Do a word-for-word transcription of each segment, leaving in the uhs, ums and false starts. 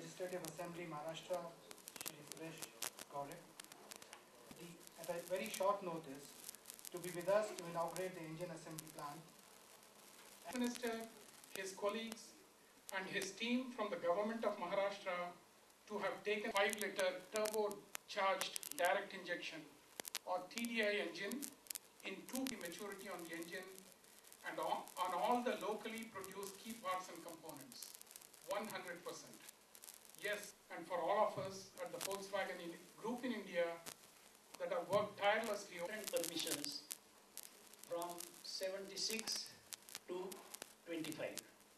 Legislative Assembly, Maharashtra, Shri Suresh Gaure, the, at a very short notice, to be with us to inaugurate the engine assembly plant. Minister, his colleagues, and his team from the government of Maharashtra to have taken five liter turbo-charged direct injection or T D I engine in two maturity on the engine and on, on all the locally produced key parts and components, one hundred percent. Yes, and for all of us at the Volkswagen Group in India that have worked tirelessly on permissions from seventy-six to twenty-five.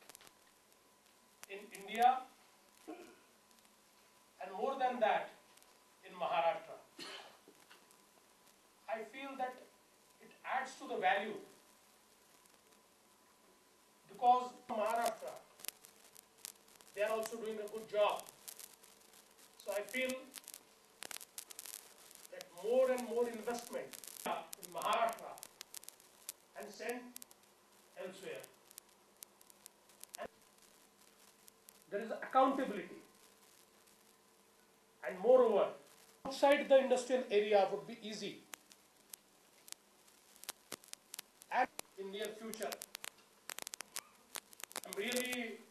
In India, and more than that, in Maharashtra. I feel that it adds to the value because Maharashtra, they are also doing a good job. So I feel that more and more investment in Maharashtra and sent elsewhere. And there is accountability. And moreover, outside the industrial area would be easy. And in near future, I'm really